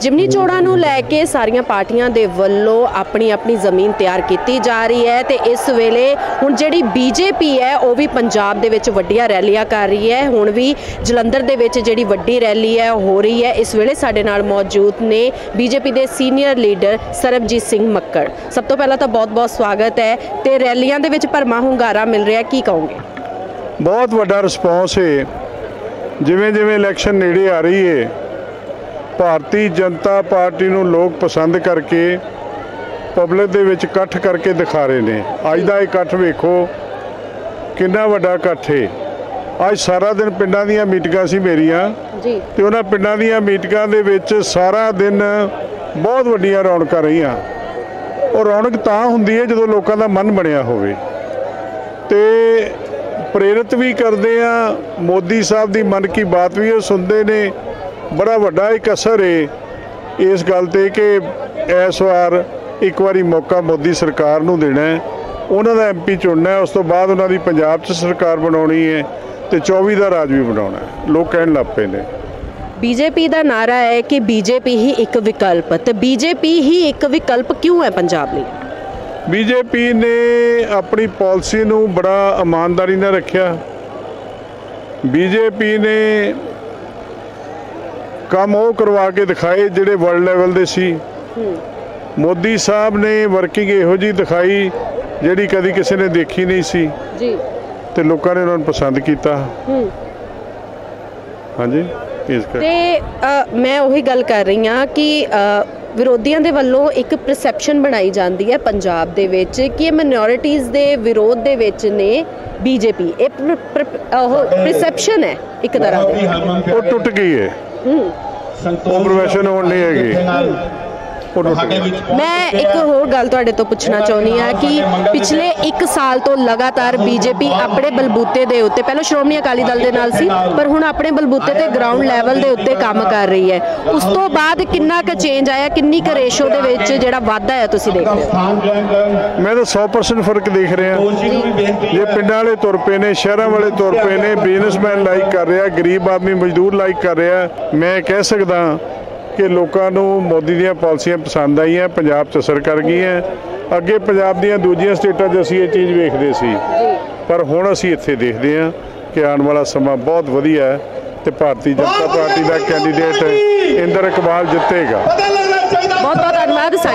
जिमनी चोणां नूं लैके सारियां पार्टियां दे वल्लों अपनी अपनी जमीन तैयार की जा रही है तो इस वेले हुण जिहड़ी बीजेपी है वह भी पंजाब दे विच वड्डियां रैलियां कर रही है। हुण भी जलंधर दे विच जिहड़ी वड्डी रैली है हो रही है। इस वेले साडे नाल मौजूद ने बीजेपी के सीनियर लीडर सरबजीत सिंह मक्कड़। सब तो पहला तो बहुत बहुत स्वागत है। तो रैलियां दे विच भरमा हुंगारा मिल रहा है, की कहोगे? बहुत वड्डा रिस्पॉन्स है। जिवें जिवें इलैक्शन नेड़े आ रही है, भारतीय जनता पार्टी नूं लोग पसंद करके पब्लिक दे विच इकट्ठ करके दिखा रहे हैं। अज दा इकट्ठ वेखो कितना वड्डा इकट्ठ है। अज सारा दिन पिंडां दीयां मीटिंगां सी मेरियां जी, ते उन्हां पिंडां दीयां मीटिंगां दे विच सारा दिन बहुत वड्डियां रौनकां रहीआं। और रौनक तां हुंदी है जदों लोकां दा मन बणिया होवे ते प्रेरित भी करते हैं। मोदी साहब की मन की बात भी सुनते ने। बड़ा वड्डा एक असर है इस गल ते कि इस बार एक बारी मौका मोदी सरकार नूं देना है, उन्हां दा MP चुनना है, उस तो बाद उन्हां दी पंजाब 'च सरकार बनाउणी है ते 24 का राज भी बनाउणा है। लोग कहण लग पे ने बीजेपी का नारा है कि बीजेपी ही एक विकल्प, तो बीजेपी ही एक विकल्प क्यों है पंजाब लई? बीजेपी ने अपनी पॉलिसी नूं बड़ा ईमानदारी नाल रखिया। बीजेपी ने काम वो करवा के दिखाए जिहड़े वर्ल्ड लैवल दे सी। मोदी साहब ने वर्किंग इहो जी दिखाई जिहड़ी कदी किसी ने देखी नहीं सी जी, ते लोकां ने उन्हां नूं पसंद कीता। हाँ जी, मैं वही गल कर रही हाँ कि विरोधियों के वलों एक परसैप्शन बनाई जाती है पंजाब दे विच कि माइनॉरिटीज़ के विरोध दे विच ने बीजेपी। एक परसैप्शन है एक तरह की, वो टुट गई है। प्रोफेशन होनी नहीं हैगी। मैं एक होर गल तुहाडे तो पूछना चाहुंदी हाँ कि पिछले 1 साल तो लगातार बीजेपी अपने बलबूते दे उत्ते, पहले श्रोमणी अकाली दल दे नाल सी, पर हुण अपने बलबूते ते ग्राउंड लैवल दे उत्ते काम कर रही है। उस तो बाद कितना क चेंज आया, किन्नी क रेशो दे विच जिहड़ा वाधा है तुसीं देखदे हो? मैं तो 100% फर्क देख रहा। ये पिंडां वाले तुर पे ने, शहरां वाले तुर पे ने, बिजनेसमैन लाइक कर रहा, गरीब आदमी मजदूर लाइक कर रहा। मैं कह सकदा कि लोगों को मोदी दी पॉलिसियां पसंद आईयां, पंजाब 'च असर कर गई हैं। अगे पंजाब दी दूजियां स्टेटां 'च असीं ये चीज़ वेखदे सी, पर हुण असीं इत्थे देखदे हां कि आने वाला समा बहुत वधिया है ते भारतीय जनता पार्टी का कैंडीडेट इंदर इकबाल जितेगा। बहुत बहुत धन्यवाद।